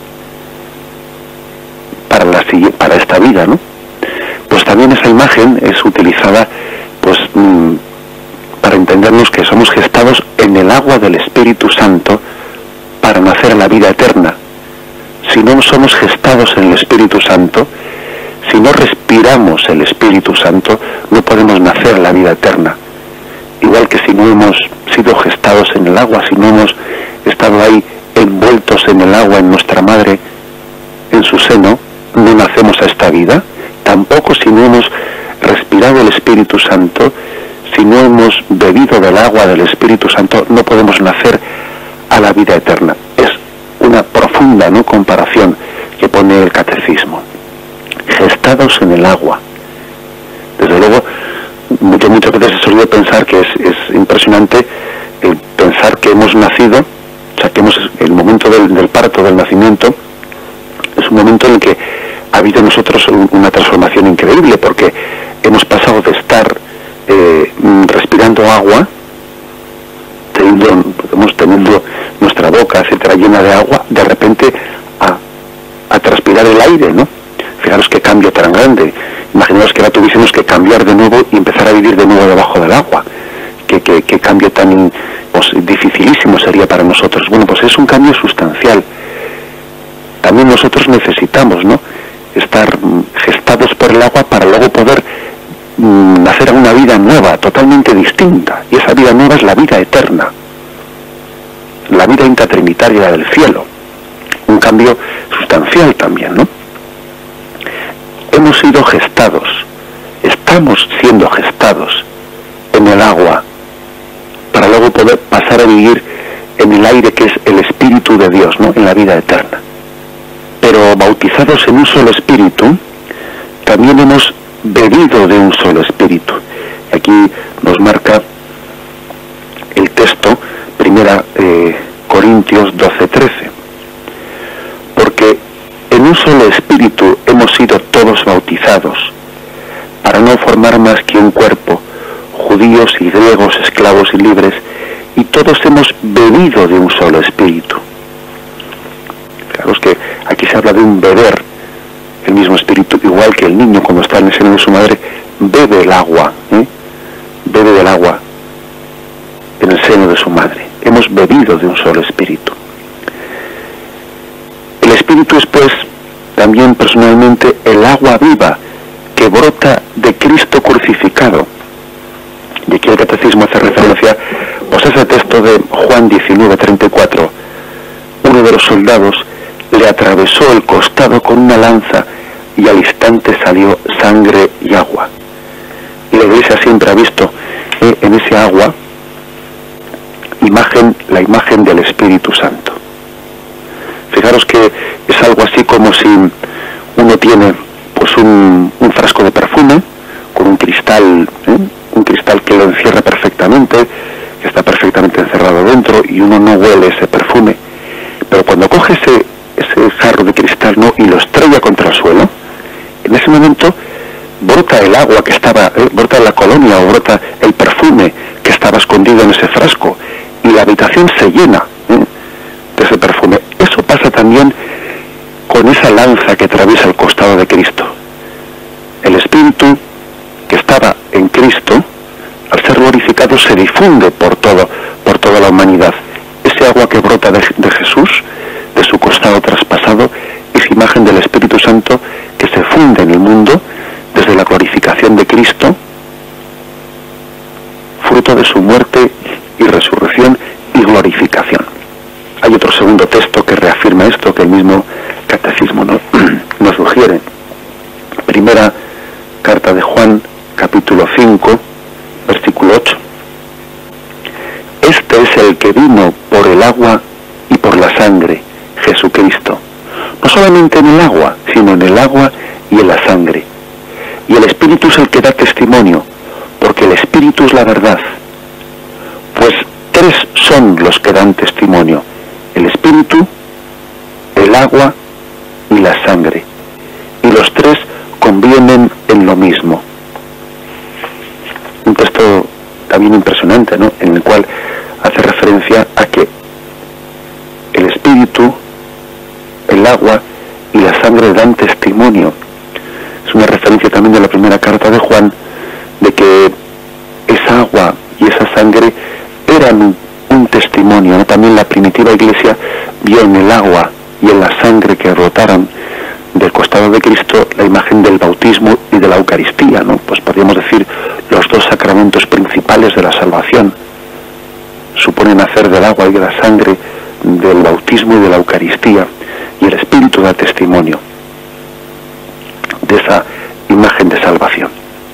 para, la, para esta vida, ¿no? Pues también esa imagen es utilizada, pues, mmm, para entendernos que somos gestados en el agua del Espíritu Santo para nacer a la vida eterna. Si no somos gestados en el Espíritu Santo, si no respiramos el Espíritu Santo, no podemos nacer a la vida eterna. Igual que si no hemos sido gestados en el agua, si no hemos estado ahí envueltos en el agua en nuestra madre, en su seno, no nacemos a esta vida. Tampoco si no hemos respirado el Espíritu Santo, si no hemos bebido del agua del Espíritu Santo, no podemos nacer a la vida eterna. Es una profunda, ¿no?, comparación que pone el catecismo. Gestados en el agua. Desde luego, yo muchas veces he solido pensar que es, es impresionante el pensar que hemos nacido, o sea, que hemos, el momento del, del parto, del nacimiento, es un momento en el que ha habido en nosotros una transformación increíble, porque hemos pasado de estar eh, respirando agua, teniendo, podemos teniendo nuestra boca, etcétera, llena de agua, de repente a, a transpirar el aire, ¿no? Fijaros qué cambio tan grande. Imaginaos que ahora tuviésemos que cambiar de nuevo y empezar a vivir de nuevo debajo del agua. Qué, qué, qué cambio tan, pues, dificilísimo sería para nosotros. Bueno, pues es un cambio sustancial. También nosotros necesitamos, ¿no?, estar gestados por el agua para luego poder mm, nacer a una vida nueva, totalmente distinta. Y esa vida nueva es la vida eterna, la vida intratrinitaria del cielo. Un cambio sustancial también, ¿no? Hemos sido gestados, estamos siendo gestados en el agua para luego poder pasar a vivir en el aire que es el Espíritu de Dios, ¿no?, en la vida eterna. pero bautizados en un solo espíritu, también hemos bebido de un solo espíritu. Aquí nos marca el texto, primera eh, Corintios doce trece, porque en un solo espíritu hemos sido todos bautizados, para no formar más que un cuerpo, judíos y griegos, esclavos y libres, y todos hemos bebido de un solo espíritu. Fijaros que aquí se habla de un beber, el mismo espíritu, igual que el niño cuando está en el seno de su madre, bebe el agua, ¿eh? bebe del agua en el seno de su madre. Hemos bebido de un solo espíritu. El espíritu es, pues, también personalmente el agua viva que brota de Cristo crucificado. Y aquí el catecismo hace referencia pues a ese texto de Juan diecinueve treinta y cuatro. Uno de los soldados le atravesó el costado con una lanza y al instante salió sangre y agua. Y la Iglesia siempre ha visto eh, en ese agua imagen, la imagen del Espíritu Santo. Fijaros que es algo así como si uno tiene pues un, un frasco de perfume con un cristal, ¿eh? un cristal que lo encierra perfectamente, que está perfectamente encerrado dentro, y uno no huele ese perfume, pero cuando coge ese, ese jarro de cristal, ¿no?, y lo estrella contra el suelo, en ese momento brota el agua que estaba, eh, brota la colonia o brota el perfume que estaba escondido en ese frasco, y la habitación se llena ¿eh? de ese perfume. Eso pasa también con esa lanza que atraviesa el costado de Cristo. El Espíritu que estaba en Cristo, al ser glorificado, se difunde por todo, por toda la humanidad. Ese agua que brota de, de Jesús, de su costado traspasado, es imagen del Espíritu Santo que se funde en el mundo desde la glorificación de Cristo, fruto de su muerte y resurrección y glorificación. Hay otro segundo texto que reafirma esto, que el mismo catecismo ¿no? nos sugiere. Primera carta de Juan, capítulo cinco, versículo ocho. Este es el que vino por el agua y por la sangre, Jesucristo. No solamente en el agua, sino en el agua y en la sangre. Y el Espíritu es el que da testimonio, porque el Espíritu es la verdad. Pues tres son los que dan testimonio: el Espíritu, el agua y la sangre. Y los tres convienen en lo mismo. Un texto también impresionante, ¿no?, en el cual hace referencia a que el Espíritu, el agua y la sangre dan testimonio. Es una referencia también de la primera carta de Juan, de que esa agua y esa sangre eran un, un testimonio, ¿no? También la primitiva Iglesia vio en el agua y en la sangre que brotaron del costado de Cristo la imagen del bautismo y de la Eucaristía, ¿no? Pues podríamos decir los dos sacramentos principales de la salvación. Suponen hacer del agua y de la sangre, del bautismo y de la Eucaristía, y el Espíritu da testimonio de esa imagen de salvación.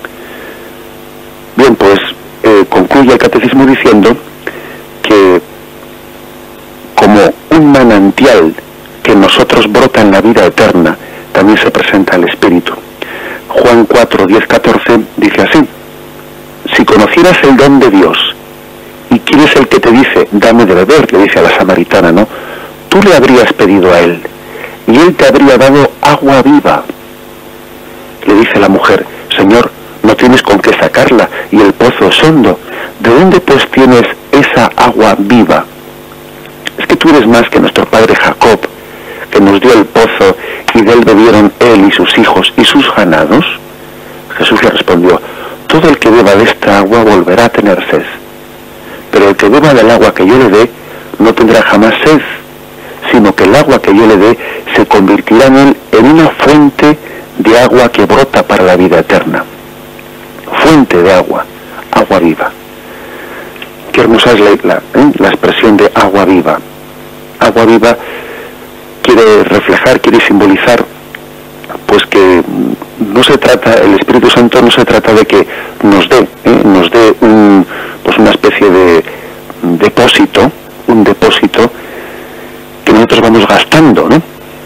Bien, pues eh, concluye el catecismo diciendo que como un manantial que en nosotros brota en la vida eterna, también se presenta el Espíritu. Juan cuatro, diez, catorce dice así: si conocieras el don de Dios, y quién es el que te dice, dame de beber, le dice a la samaritana, ¿no?, tú le habrías pedido a él, y él te habría dado agua viva. Le dice la mujer: Señor, no tienes con qué sacarla, y el pozo es hondo. ¿De dónde pues tienes esa agua viva? ¿Es que tú eres más que nuestro padre Jacob, que nos dio el pozo, y de él bebieron él y sus hijos y sus ganados? Jesús le respondió: todo el que beba de esta agua volverá a tener sed, pero el que beba del agua que yo le dé no tendrá jamás sed, sino que el agua que yo le dé se convertirá en él en una fuente de agua que brota para la vida eterna. Fuente de agua, agua viva. Qué hermosa es la, la, ¿eh? la expresión de agua viva. Agua viva quiere reflejar, quiere simbolizar, pues que no se trata, el Espíritu Santo no se trata de que nos dé, ¿eh? nos dé un, pues una especie de depósito, un depósito que nosotros vamos gastando, ¿no? Es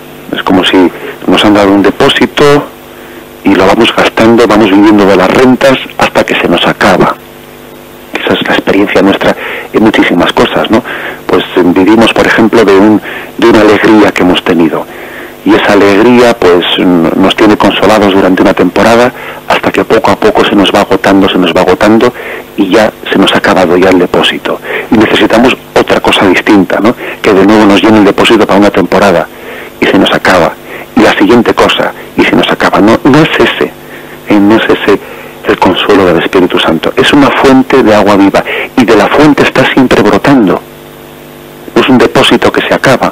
como si nos han dado un depósito y lo vamos gastando, vamos viviendo de las rentas hasta que se nos acaba. Esa es la experiencia nuestra en muchísimas cosas, ¿no? Pues vivimos, por ejemplo, de un de una alegría que hemos tenido, y esa alegría pues nos tiene consolados durante una temporada hasta que poco a poco se nos va agotando, se nos va agotando y ya se nos ha acabado ya el depósito y necesitamos otra cosa distinta, ¿no? Que de nuevo nos llene el depósito para una temporada y se nos acaba, y la siguiente cosa y se nos acaba. No, no es ese, eh, no es ese el consuelo del Espíritu Santo. Es una fuente de agua viva y de la fuente está siempre brotando. No es un depósito que se acaba,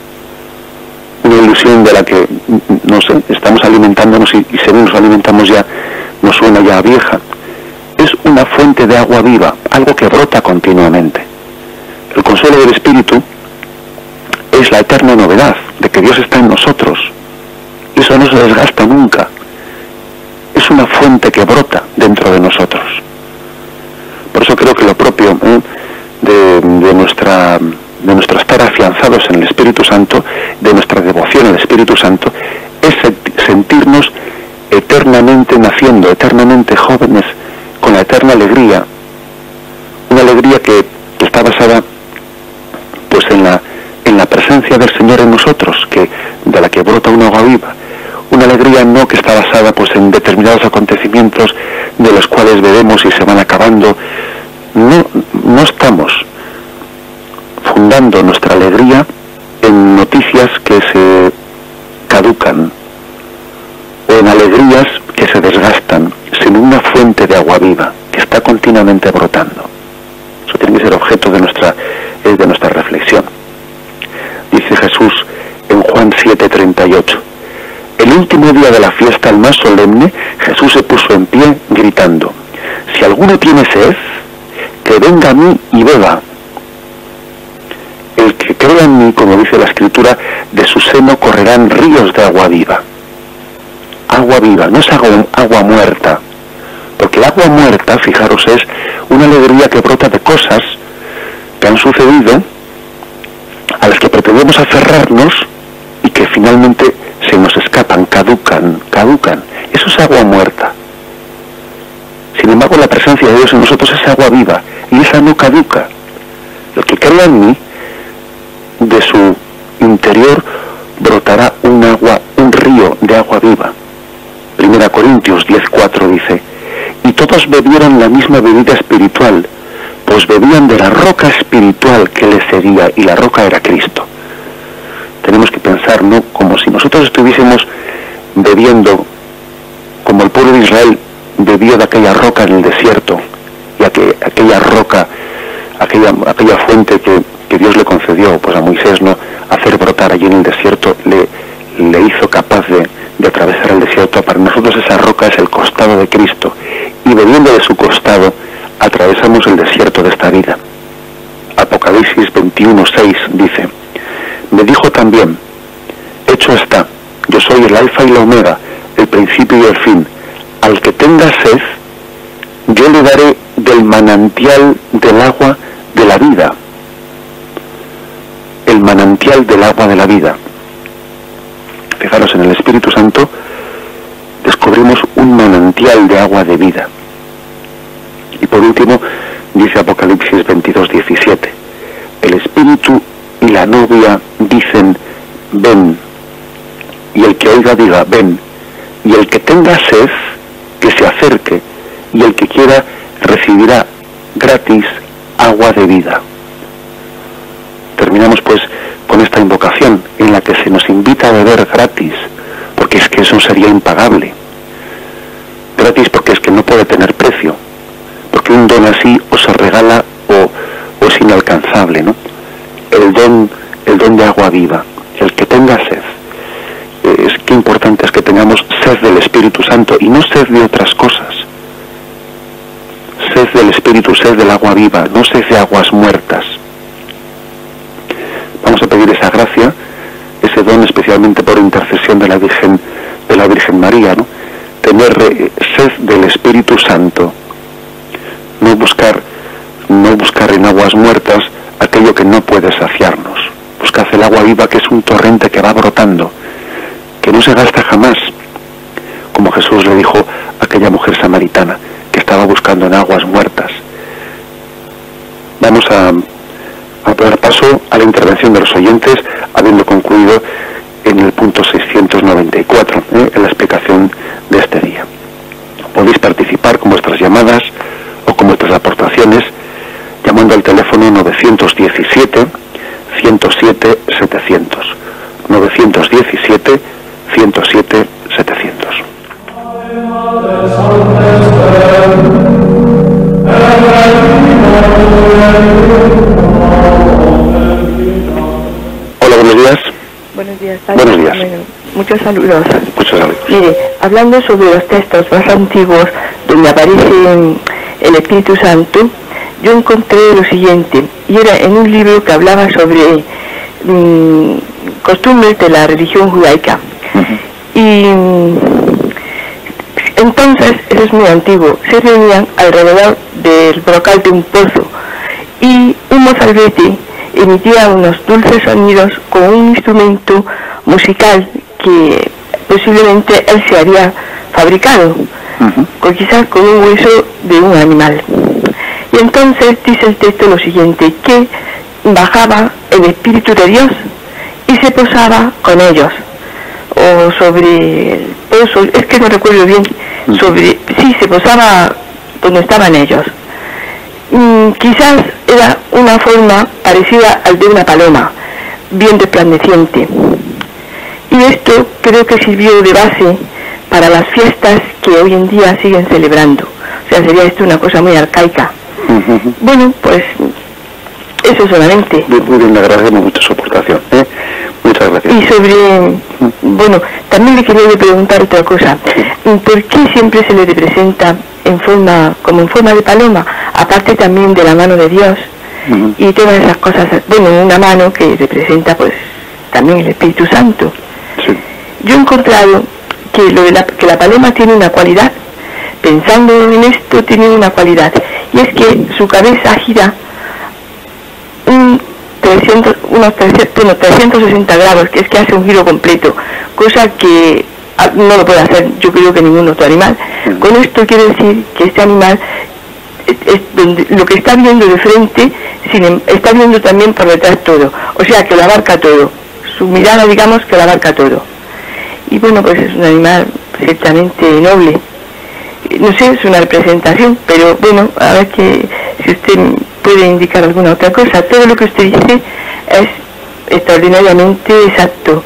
una ilusión de la que, no sé, estamos alimentándonos y, y según nos alimentamos ya nos suena ya a vieja. Es una fuente de agua viva, algo que brota continuamente. El consuelo del Espíritu es la eterna novedad de que Dios está en nosotros. Eso no se desgasta nunca. Es una fuente que brota dentro de nosotros. Por eso creo que lo propio ¿eh? de, de nuestra de nuestro estar afianzados en el Espíritu Santo, de nuestra devoción al Espíritu Santo, es sentirnos eternamente naciendo, eternamente jóvenes, con la eterna alegría, una alegría que, que está basada pues en la en la presencia del Señor en nosotros, que de la que brota una agua viva. Una alegría no que está basada pues en determinados acontecimientos de los cuales bebemos y se van acabando. No, no estamos fundando nuestra alegría en noticias que se caducan o en alegrías que se desgastan, sino una fuente de agua viva que está continuamente brotando. Eso tiene que ser objeto de nuestra, eh, de nuestra reflexión. Dice Jesús en Juan siete treinta y ocho: el último día de la fiesta, el más solemne, Jesús se puso en pie gritando: si alguno tiene sed, que venga a mí y beba. El que crea en mí, como dice la Escritura, de su seno correrán ríos de agua viva. Agua viva, no es agua, agua muerta, porque el agua muerta, fijaros, es una alegría que brota de cosas que han sucedido, a las que pretendemos aferrarnos y que finalmente se nos escapan, caducan, caducan. Eso es agua muerta. Sin embargo, la presencia de Dios en nosotros es agua viva, y esa no caduca. El que crea en mí, de su interior brotará un agua, un río de agua viva. Primera Corintios diez cuatro dice: y todos bebieron la misma bebida espiritual, pues bebían de la roca espiritual que les seguía, y la roca era Cristo. Tenemos que pensar, ¿no?, como si nosotros estuviésemos bebiendo, como el pueblo de Israel bebió de aquella roca en el desierto, y aquel, aquella roca, aquella, aquella fuente que, que Dios le concedió pues a Moisés, ¿no?, hacer brotar allí en el desierto, le, le hizo capaz de, de atravesar el desierto. Para nosotros esa roca es el costado de Cristo, y bebiendo de su costado atravesamos el desierto de esta vida. Apocalipsis veintiuno seis dice: me dijo también, hecho está, yo soy el alfa y la omega, el principio y el fin. Al que tenga sed, yo le daré del manantial del agua de la vida. El manantial del agua de la vida. Fijaros, en el Espíritu Santo descubrimos un manantial de agua de vida. Y por último, dice Apocalipsis veintidós diecisiete: el Espíritu y la novia dicen, ven. Y el que oiga diga, ven. Y el que tenga sed, que se acerque, y el que quiera recibirá gratis agua de vida. Terminamos pues con esta invocación en la que se nos invita a beber gratis, porque es que eso sería impagable. Gratis porque es que no puede tener precio, porque un don así o se regala o, o es inalcanzable, ¿no? El don, el don de agua viva, el que tenga sed. Es que importante es que tengamos sed del Espíritu Santo y no sed de otras cosas. Sed del Espíritu, sed del agua viva, no sed de aguas muertas. Vamos a pedir esa gracia, ese don, especialmente por intercesión de la Virgen, de la Virgen María, ¿no? Tener eh, sed del Espíritu Santo, no buscar, no buscar en aguas muertas aquello que no puede saciarnos. Buscad el agua viva, que es un torrente que va brotando, no se gasta jamás, como Jesús le dijo a aquella mujer samaritana que estaba buscando en aguas muertas. Vamos a, a dar paso a la intervención de los oyentes, habiendo concluido en el punto seiscientos noventa y cuatro, ¿eh? en la explicación de este día. Podéis participar con vuestras llamadas o con vuestras aportaciones llamando al teléfono novecientos diecisiete, ciento siete, setecientos. novecientos diecisiete, ciento siete, setecientos. Hola, buenos días. Buenos días, padre. Buenos días. Bueno, muchos saludos. Muchos saludos. Mire, hablando sobre los textos más antiguos donde aparece el Espíritu Santo, yo encontré lo siguiente, y era en un libro que hablaba sobre mmm, costumbres de la religión judaica. Uh-huh. Y entonces, eso es muy antiguo, se reunían alrededor del brocal de un pozo y un mozalbete emitía unos dulces sonidos con un instrumento musical que posiblemente él se había fabricado, uh-huh. con, quizás con un hueso de un animal. Y entonces dice el texto lo siguiente, que bajaba el Espíritu de Dios y se posaba con ellos, o sobre el pozo, es que no recuerdo bien, sobre, sí, se posaba donde estaban ellos. Mm, quizás era una forma parecida al de una paloma, bien resplandeciente. Y esto creo que sirvió de base para las fiestas que hoy en día siguen celebrando. O sea, sería esto una cosa muy arcaica. Uh-huh. Bueno, pues eso solamente. Muy, muy bien, le agradecemos mucho su aportación, ¿eh? Muchas gracias. Y sobre, uh-huh. bueno, también le quería preguntar otra cosa. ¿Por qué siempre se le representa en forma, como en forma de paloma, aparte también de la mano de Dios? Uh-huh. Y todas esas cosas, bueno, una mano que representa pues también el Espíritu Santo. Sí. Yo he encontrado que, lo de la, que la paloma tiene una cualidad, pensando en esto, tiene una cualidad, y es que su cabeza gira un trescientos, unos trescientos, bueno, trescientos sesenta grados, que es que hace un giro completo, cosa que no lo puede hacer yo creo que ningún otro animal. Uh-huh. Con esto quiere decir que este animal es, es donde, lo que está viendo de frente, sin, está viendo también por detrás todo, o sea que lo abarca todo, su mirada digamos que lo abarca todo. Y bueno, pues es un animal ciertamente noble. No sé, es una representación, pero bueno, a ver que si usted puede indicar alguna otra cosa. Todo lo que usted dice es extraordinariamente exacto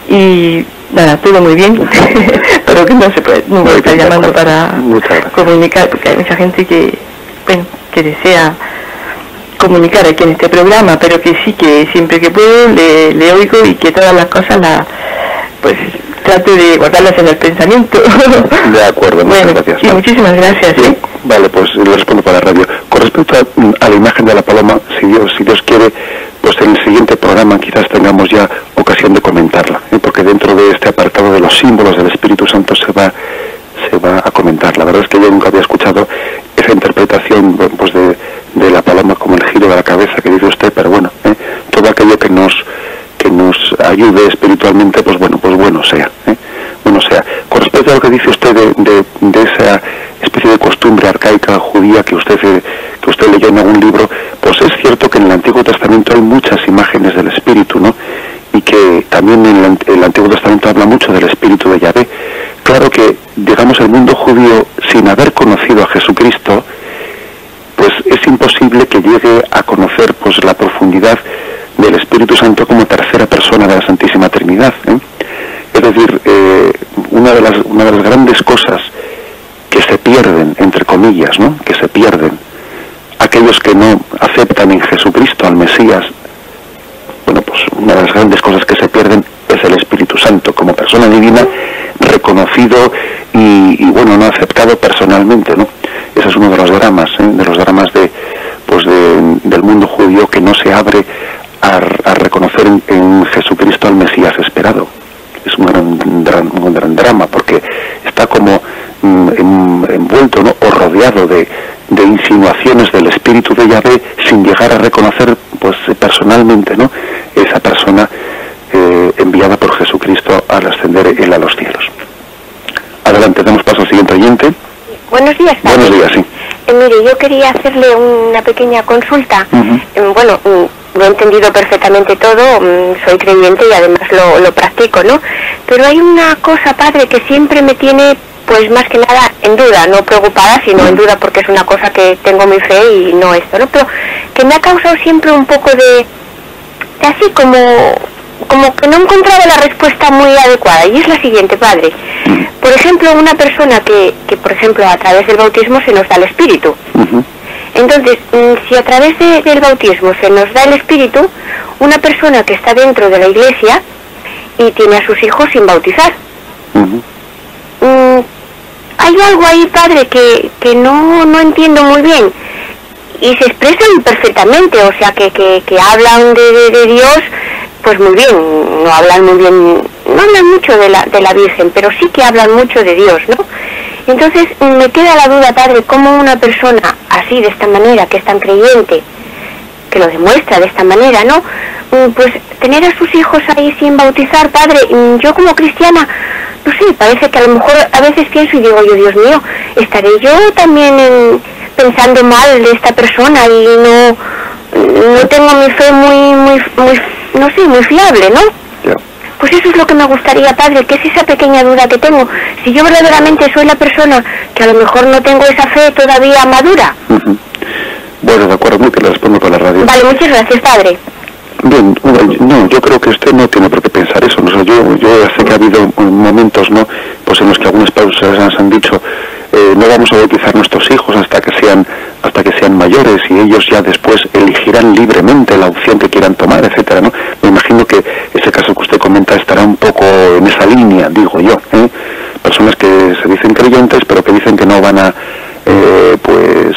y nada, todo muy bien, pero que no se puede, no puede estar llamando para comunicar, porque hay mucha gente que, bueno, que desea comunicar aquí en este programa, pero que sí, que siempre que puedo le, le oigo y que todas las cosas las, pues, trato de guardarlas en el pensamiento. De acuerdo, muchas bueno, gracias. Sí, muchísimas gracias. Sí, ¿eh? Vale, pues le respondo para la radio. Con respecto a, a la imagen de la paloma, si Dios, si Dios quiere, pues en el siguiente programa quizás tengamos ya ocasión de comentarla, ¿eh? Porque dentro de este apartado de los símbolos del Espíritu Santo se va, se va a comentar. La verdad es que yo nunca había escuchado esa interpretación pues de, de la paloma como el giro de la cabeza que dice usted, pero bueno, ¿eh? Todo aquello que nos que nos ayude espiritualmente, pues bueno, pues bueno sea, ¿eh? Bueno sea. Con respecto a lo que dice usted de, de, de esa especie de costumbre arcaica judía que usted que usted leyó en algún libro, pues es cierto que en el Antiguo Testamento hay muchas imágenes del Espíritu, ¿no? Y que también en el, el Antiguo Testamento habla mucho del Espíritu de Yahvé. Claro que, digamos, el mundo judío, sin haber conocido a Jesucristo, pues es imposible que llegue a conocer pues la profundidad del Espíritu Santo como tercera persona de la Santísima Trinidad, ¿eh? Es decir, eh, una de las una de las grandes cosas que se pierden, entre comillas, ¿no? Que se pierden aquellos que no aceptan en Jesucristo al Mesías, bueno, pues una de las grandes cosas que se pierden es el Espíritu Santo como persona divina, reconocido y, y bueno, no aceptado personalmente, ¿no? Ese es uno de los dramas, ¿eh? De los dramas de, pues de, del mundo judío, que no se abre a, a reconocer en, en Jesucristo al Mesías esperado. Es un gran, gran, un gran drama, porque está como mm, en, envuelto, ¿no? O rodeado de, de insinuaciones del Espíritu de Yahvé, sin llegar a reconocer pues personalmente, ¿no? Esa persona eh, enviada por Jesucristo al ascender Él a los cielos. Adelante, damos paso al siguiente oyente. Buenos días, padre. Buenos días, sí. Eh, mire, yo quería hacerle una pequeña consulta. Uh-huh. Eh, bueno, mm, lo he entendido perfectamente todo, mm, soy creyente y además lo, lo practico, ¿no? Pero hay una cosa, padre, que siempre me tiene, pues más que nada, en duda, no preocupada, sino en duda porque es una cosa que tengo mi fe y no esto, ¿no? Pero que me ha causado siempre un poco de, de así como... como que no he encontrado la respuesta muy adecuada, y es la siguiente, padre. Por ejemplo, una persona que, que por ejemplo, a través del bautismo se nos da el Espíritu. Uh-huh. Entonces, si a través de, del bautismo se nos da el Espíritu, una persona que está dentro de la iglesia y tiene a sus hijos sin bautizar. Uh-huh. Mm, hay algo ahí, padre, que, que no, no entiendo muy bien. Y se expresan perfectamente, o sea, que, que, que hablan de, de, de Dios, pues muy bien, no hablan muy bien, no hablan mucho de la, de la Virgen, pero sí que hablan mucho de Dios, ¿no? Entonces me queda la duda, padre, cómo una persona así, de esta manera, que es tan creyente, que lo demuestra de esta manera, ¿no? Pues tener a sus hijos ahí sin bautizar, padre, yo como cristiana, no sé, parece que a lo mejor a veces pienso y digo yo, Dios mío, estaré yo también en, pensando mal de esta persona y no, no tengo mi fe muy, muy, muy, no sé, muy fiable, ¿no? Yeah. Pues eso es lo que me gustaría, padre, que es esa pequeña duda que tengo. Si yo verdaderamente soy la persona que a lo mejor no tengo esa fe todavía madura. Uh-huh. Bueno, de acuerdo, que le respondo por la radio. Vale, muchas gracias, padre. Bien, no, yo creo que usted no tiene por qué pensar eso, ¿no? O sea, yo, yo sé que ha habido momentos, ¿no?, pues en los que algunas personas han dicho, eh, no vamos a bautizar nuestros hijos hasta que sean hasta que sean mayores y ellos ya después elegirán libremente la opción que quieran tomar, etcétera, ¿no? Me imagino que ese caso que usted comenta estará un poco en esa línea, digo yo, ¿eh? Personas que se dicen creyentes, pero que dicen que no van a, eh, pues...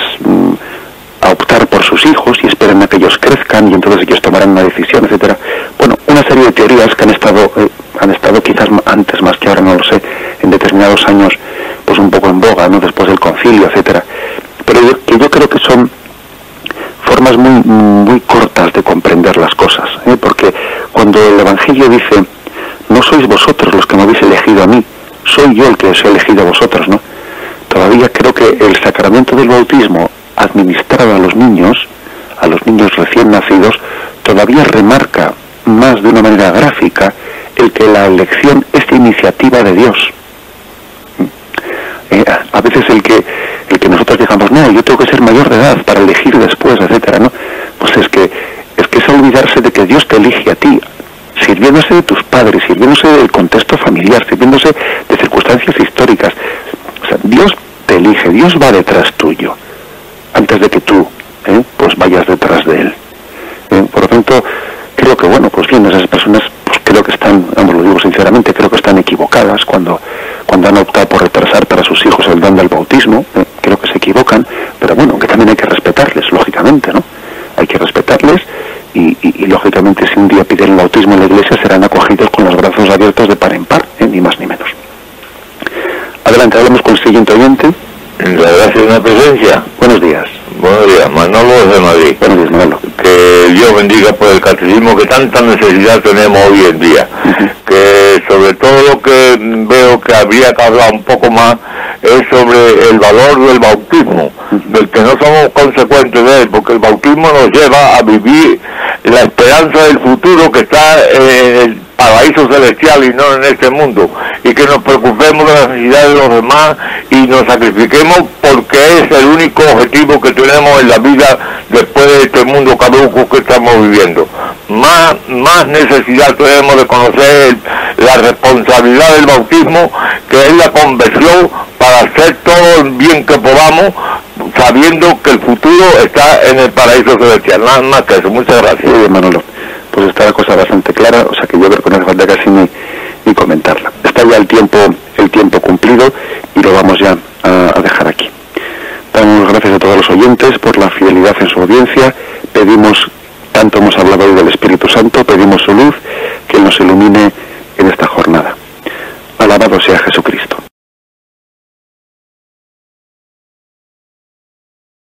a optar por sus hijos y esperan a que ellos crezcan y entonces ellos tomarán una decisión, etcétera. Bueno, una serie de teorías que han estado eh, han estado quizás antes más que ahora, no lo sé, en determinados años, pues un poco en boga, ¿no?, después del concilio, etcétera. Pero yo, que yo creo que son formas muy muy cortas de comprender las cosas, ¿eh? Porque cuando el Evangelio dice, no sois vosotros los que me habéis elegido a mí, soy yo el que os he elegido a vosotros, ¿no? Todavía creo que el sacramento del bautismo administrado a los niños, a los niños recién nacidos, todavía remarca más de una manera gráfica el que la elección es iniciativa de Dios. Eh, a veces el que el que nosotros digamos, no, yo tengo que ser mayor de edad para elegir después, etcétera, ¿no? Pues es que es que es olvidarse de que Dios te elige a ti, sirviéndose de tus padres, sirviéndose del contexto familiar, sirviéndose de circunstancias históricas. O sea, Dios te elige, Dios va detrás tuyo, antes de que tú, ¿eh?, pues vayas detrás de él. ¿Eh? Por lo tanto, creo que, bueno, pues bien, esas personas, pues creo que están, vamos, lo digo sinceramente, creo que están equivocadas cuando cuando han optado por retrasar para sus hijos el don del bautismo. ¿eh? Creo que se equivocan, pero bueno, que también hay que respetarles, lógicamente, ¿no? Hay que respetarles y, y, y lógicamente, si un día piden el bautismo en la iglesia, serán acogidos con los brazos abiertos de par en par, ¿eh? Ni más ni menos. Adelante, hablamos con el siguiente oyente. La gracia de una presencia. Buenos días. Buenos días, Manolo de Madrid. Buenos días, Manolo. Que Dios bendiga por el catecismo que tanta necesidad tenemos hoy en día. Uh-huh. Que sobre todo lo que veo que habría que hablar un poco más es sobre el valor del bautismo, uh-huh, del que no somos consecuentes de él, porque el bautismo nos lleva a vivir la esperanza del futuro que está en el paraíso celestial y no en este mundo, y que nos preocupemos de las necesidades de los demás y nos sacrifiquemos porque es el único objetivo que tenemos en la vida después de este mundo caduco que estamos viviendo. Más, más necesidad tenemos de conocer la responsabilidad del bautismo, que es la conversión para hacer todo el bien que podamos, sabiendo que el futuro está en el paraíso celestial. Nada más que eso. Muchas gracias. Muy bien, Manolo. Pues está la cosa bastante clara, o sea que yo creo que no hace falta casi ni, ni comentarla. Está ya el tiempo el tiempo cumplido y lo vamos ya a, a dejar aquí. Damos gracias a todos los oyentes por la fidelidad en su audiencia. Pedimos, tanto hemos hablado hoy del Espíritu Santo, pedimos su luz, que nos ilumine en esta jornada. Alabado sea Jesucristo.